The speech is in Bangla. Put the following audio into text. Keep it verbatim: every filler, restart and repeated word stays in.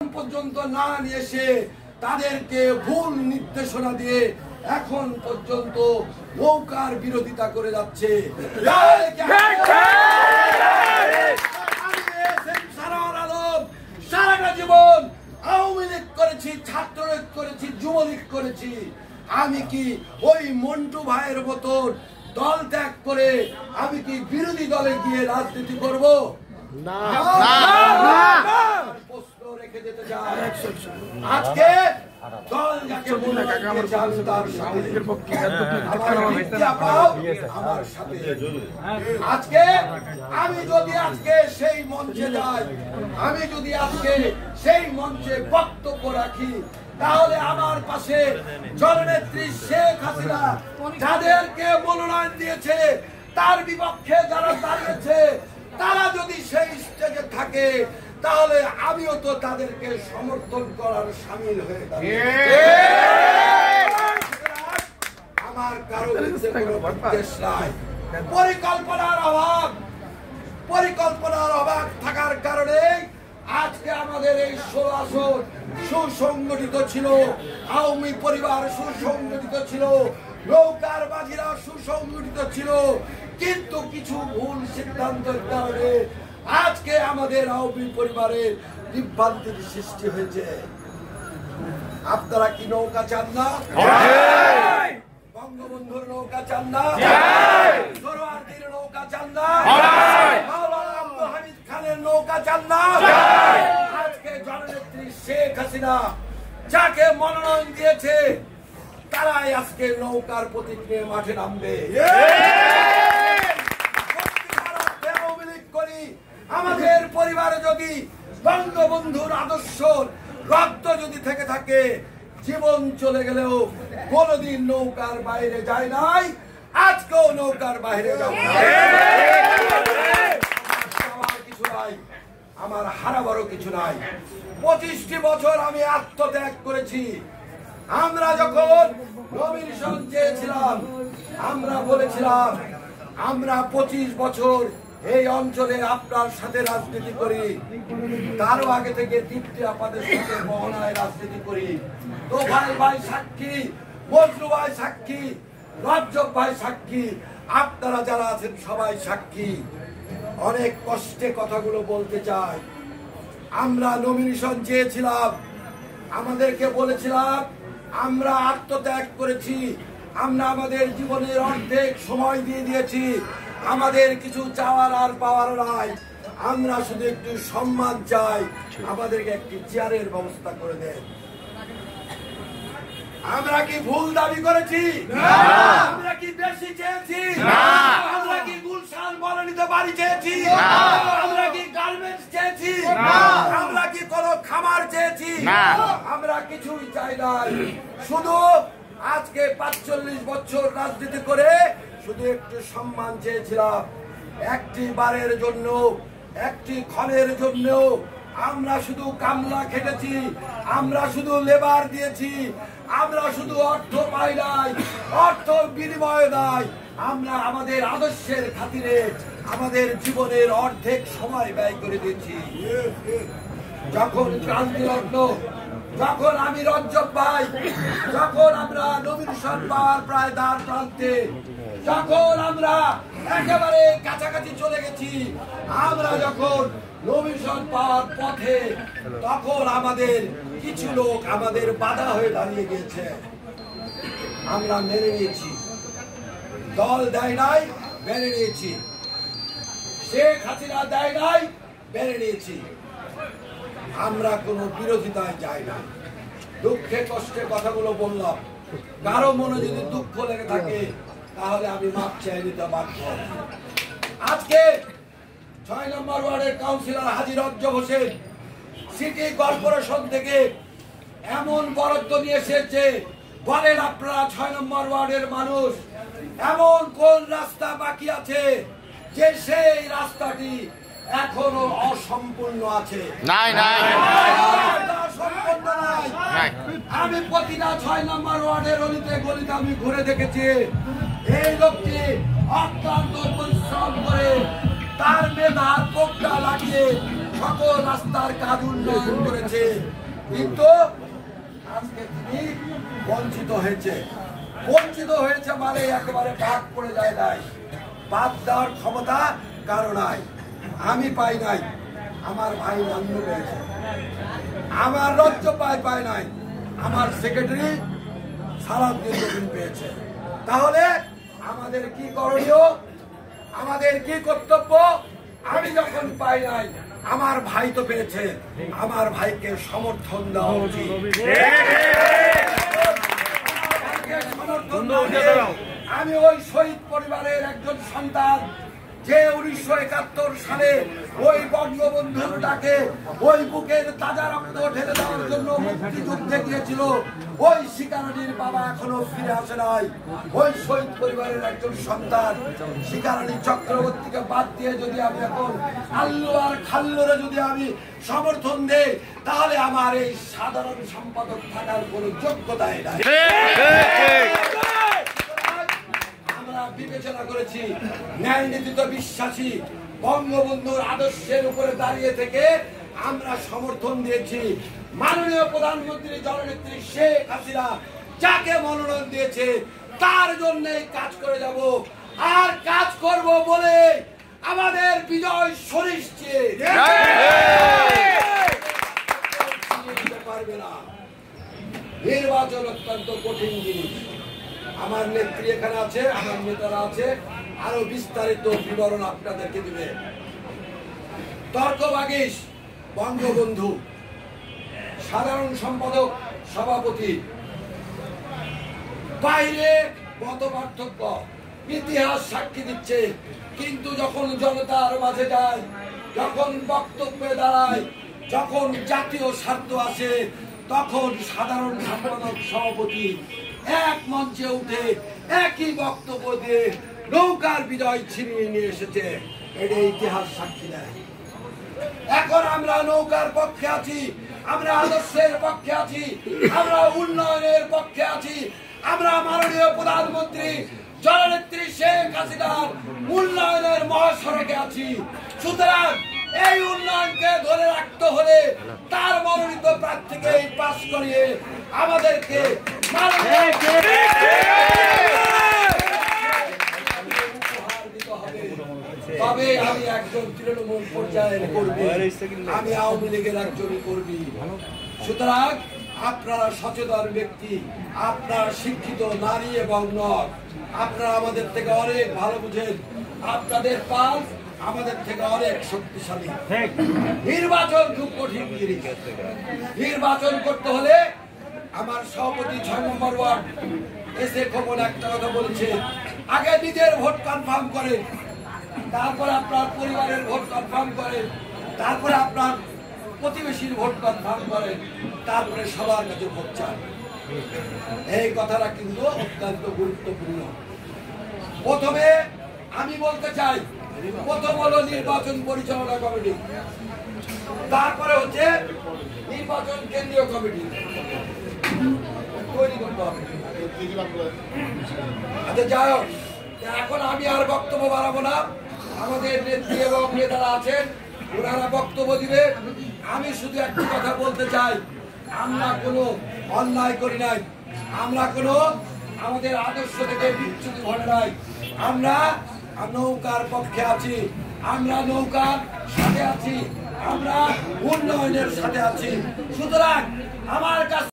পর্যন্ত না নিয়ে এসে তাদেরকে ভুল নির্দেশনা দিয়ে এখন পর্যন্ত নৌকার বিরোধিতা করে যাচ্ছে। সারাটা জীবন আওয়ামী লীগ করেছি, ছাত্রলীগ করেছি, যুবলীগ করেছি। আমি কি ওই মন্টু ভাইয়ের মতন দল ত্যাগ করে আমি কি বিরোধী দলে গিয়ে রাজনীতি করব? না। প্রশ্ন রেখে যেতে চাই। আজকে দল যাকে বলে আমি তার সাথে আমার সাথে আজকে আমি যদি আজকে সেই মঞ্চে যাই, আমি যদি আজকে সেই মঞ্চে বক্তব্য রাখি, তাহলে আমার পাশে জননেত্রী শেখ হাসিনা যাদেরকে মনোনয়ন দিয়েছে তার বিপক্ষে যারা দাঁড়িয়েছে তারা যদি সেই স্টেজে থাকে, তাহলে আমিও তো তাদেরকে সমর্থন করার সামিল হয়ে যাবে। আমার কারো উদ্দেশ্য নাই। পরিকল্পনার অভাব পরিকল্পনার অভাব থাকার কারণে আজকে আমাদের এই ষোলো আসন সুসংগঠিত ছিল, আওয়ামী পরিবার সুসংগঠিত ছিল, নৌকার বাজিরা সুসংগঠিত ছিল, কিন্তু কিছু ভুল সিদ্ধান্তের কারণে আজকে আমাদের আওয়ামী পরিবারের বিভ্রান্তির সৃষ্টি হয়েছে। আপনারা কি নৌকা চান না? বঙ্গবন্ধুর নৌকা চান না? সোহরাওয়ার্দীর নৌকা চান না? মাওলানা আব্দুল হামিদ খানের নৌকা চান না? আজকে জননেত্রী শেখ হাসিনা যাকে মনোনয়ন দিয়েছে তারাই আজকে নৌকার প্রতীক নিয়ে মাঠে নামবে। আমাদের পরিবারে যদি বঙ্গবন্ধুর আদর্শ রক্ত যদি থেকে থাকে, জীবন চলে গেলেও কোনদিন নৌকার বাইরে যায় নাই, আজকেও নৌকার বাইরে যাবে না। আমার কিছু নাই, আমার হারাবারও কিছু নাই। পঁচিশটি বছর আমি আত্মত্যাগ করেছি। আমরা যখন নমিনেশন চেয়েছিলাম, আমরা বলেছিলাম আমরা পঁচিশ বছর এই অঞ্চলে আপনার সাথে রাজনীতি করি, তারও আগে থেকে তৃপ্তি আপনাদের সাথে মোহনায় রাজনীতি করি। তোফায়েল ভাই সাক্ষী, মজনু ভাই সাক্ষী, রজ্জব ভাই সাক্ষী, আপনারা যারা আছেন সবাই সাক্ষী। অনেক কষ্টে কথাগুলো বলতে চাই। আমরা নমিনেশন চেয়েছিলাম, আমাদেরকে বলেছিলাম আমরা আত্মত্যাগ করেছি, আমরা আমাদের জীবনের অর্ধেক সময় দিয়ে দিয়েছি, আমাদের কিছু চাওয়ার আর পাওয়ার নাই, আমরা শুধু একটু সম্মান চাই, আমাদেরকে একটি চেয়ারের ব্যবস্থা করে দেন। আমরা কি ভুল দাবি করেছি? আমরা কি বেশি চেয়েছি? আমরা কি গুলশান বনানীতে বাড়ি চেয়েছি? আমরা কি গার্মেন্টস চেয়েছি? আমরা কি কোনো খামার চেয়েছি? আমরা কিছুই চাই নাই। শুধু আজকে পাঁচচল্লিশ বছর রাজনীতি করে শুধু একটু সম্মান চেয়েছিলাম। একটি বারের জন্য, একটি ক্ষণের জন্য আমরা শুধু কামলা খেটেছি, আমরা শুধু লেবার দিয়েছি, আমরা শুধু অর্থ পাই নাই, অর্থ বিনিময় নাই, আমরা আমাদের আদর্শের খাতিরে আমাদের জীবনের অর্ধেক সময় ব্যয় করে দিয়েছি। যখন ক্রান্তি লগ্ন, যখন আমি রজ্জব ভাই, যখন আমরা নমিনেশন পাওয়ার প্রায় দ্বার প্রান্তে, যখন আমরা একেবারে কাছাকাছি চলে গেছি, আমরা যখন নমিনেশন পাওয়ার পথে, তখন আমাদের কিছু লোক আমাদের বাধা হয়ে দাঁড়িয়ে গিয়েছে। আমরা মেনে নিয়েছি, দল দেয় নাই, মেনে নিয়েছি। শেখ হাসিনা দেয় নাই, মেনে নিয়েছি। আমরা কোনো বিরোধিতায় যাই না। দুঃখে কষ্টে কথাগুলো বললাম, কারো মনে যদি দুঃখ লেগে থাকে তাহলে আমি মাপ চাই নিতে বাধ্য। আজকে ছয় নম্বর ওয়ার্ডের councillor Haji Rajjab Hossain city corporation থেকে এমন বরাদ্দ নিয়ে এসেছে, বলেন আপনারা ছয় নম্বর ওয়ার্ডের মানুষ, এমন কোন রাস্তা বাকি আছে যে সেই রাস্তাটি এখনো অসম্পূর্ণ আছে? নাই নাই, সম্পূর্ণ নাই। আমি প্রতিটা ছয় নম্বর ওয়ার্ডের অলিতে গলিতে আমি ঘুরে দেখেছি। এই লোকটি অত্যন্ত পরিশ্রম করে তার মেধার কোপটা লাগিয়ে সকল রাস্তার কাজ উন্নয়ন করেছে, কিন্তু আজকে তিনি বঞ্চিত হয়েছে। বঞ্চিত হয়েছে মানে একেবারে বাদ পড়ে যায় নাই, বাদ দেওয়ার ক্ষমতা কারো নাই। আমি পাই নাই, আমার ভাই নান্নু পেয়েছে। আমার রাজ্য পায় পায় নাই, আমার সেক্রেটারি সালাদ নির্বাচন পেয়েছে। তাহলে আমাদের কি করণীয়, আমাদের কি কর্তব্য? আমি যখন পাই নাই, আমার ভাই তো পেয়েছে, আমার ভাইকে সমর্থন দেওয়া উচিত। আমি ওই শহীদ পরিবারের একজন সন্তান, যে উনিশশো একাত্তর সালে ওই বঙ্গবন্ধুর ডাকে ওই বুকের তাজা রক্ত ঢেলে দেওয়ার জন্য মুক্তিযুদ্ধে গিয়েছিল, ওই শিকারণীর বাবা এখনো ফিরে আসে নাই। ওই শহীদ পরিবারের একজন সন্তান শিকারণী চক্রবর্তীকে বাদ দিয়ে যদি আমি এখন আল্লু আর খাল্লুরে যদি আমি সমর্থন দেই, তাহলে আমার এই সাধারণ সম্পাদক থাকার কোনো যোগ্যতাই নাই। বিবেচনা করেছি, ন্যায় নীতিতে বিশ্বাসী, বঙ্গবন্ধুর আদর্শের উপরে দাঁড়িয়ে থেকে আমরা সমর্থন দিয়েছি। মাননীয় প্রধানমন্ত্রী জননেত্রী শেখ হাসিনা যাকে মনোনয়ন দিয়েছে তার জন্য কাজ করে যাব, আর কাজ করব বলে আমাদের বিজয় সুনিশ্চিত। পারবে না। নির্বাচন অত্যন্ত কঠিন জিনিস। আমার নেত্রী এখানে আছে, আমার নেতারা আছে, আরো বিস্তারিত বিবরণ আপনাদেরকে দিবে। তর্ক বাগিশ বঙ্গবন্ধু, সাধারণ সম্পাদক সভাপতি, বাইরে মত পার্থক্য, ইতিহাস সাক্ষী দিচ্ছে, কিন্তু যখন জনতার মাঝে যায়, যখন বক্তব্যে দাঁড়ায়, যখন জাতীয় স্বার্থ আসে, তখন সাধারণ সম্পাদক সভাপতি এক মঞ্চে উঠে একই বক্তব্য দিয়ে নৌকার বিজয় ছিনিয়ে নিয়ে এসেছে। এটা ইতিহাস সাক্ষী দেয়। এখন আমরা নৌকার পক্ষে আছি, আমরা আদর্শের পক্ষে আছি, আমরা উন্নয়নের পক্ষে আছি, আমরা মাননীয় প্রধানমন্ত্রী জননেত্রী শেখ হাসিনার উন্নয়নের মহাসড়কে আছি। সুতরাং এই উন্নয়নকে ধরে রাখতে হলে তার মনোনীত প্রার্থীকে পাস করিয়ে আমাদেরকে তবে আমি একজন তৃণমূল পর্যায়ের কর্মী, আমি আওয়ামী লীগের একজন কর্মী। সুতরাং আপনারা সচেতন ব্যক্তি, আপনারা শিক্ষিত নারী এবং নর, আপনারা আমাদের থেকে অনেক ভালো বুঝেন, আপনাদের পাল আমাদের থেকে অনেক শক্তিশালী। নির্বাচন খুব কঠিন জিনিস। নির্বাচন করতে হলে আমার সভাপতি ছয় নম্বর ওয়ার্ড এসে খবর একটা কথা বলেছে, আগে নিজের ভোট কনফার্ম করেন, তারপরে আপনার পরিবারের ভোট কনফার্ম করেন, তারপরে আপনার প্রতিবেশীর ভোট কনফার্ম করেন, তারপরে সবার কাছে ভোট চান। এই কথাটা কিন্তু অত্যন্ত গুরুত্বপূর্ণ। প্রথমে আমি বলতে চাই, প্রথম হলো নির্বাচন পরিচালনা কমিটি, তারপরে হচ্ছে নির্বাচন কেন্দ্রীয় কমিটি তৈরি করতে হবে। আচ্ছা যাই হোক, এখন আমি আর বক্তব্য বাড়াবো না, আমাদের নেত্রী এবং নেতারা আছেন, ওনারা বক্তব্য দিবে। আমি শুধু একটি কথা বলতে চাই, আমরা কোনো অন্যায় করি নাই, আমরা কোনো আমাদের আদর্শ থেকে বিচ্যুতি ঘটে নাই, আমরা নৌকার পক্ষে আছি, আমরা নৌকার সাথে আছি, আমরা উন্নয়নের সাথে আছি। সুতরাং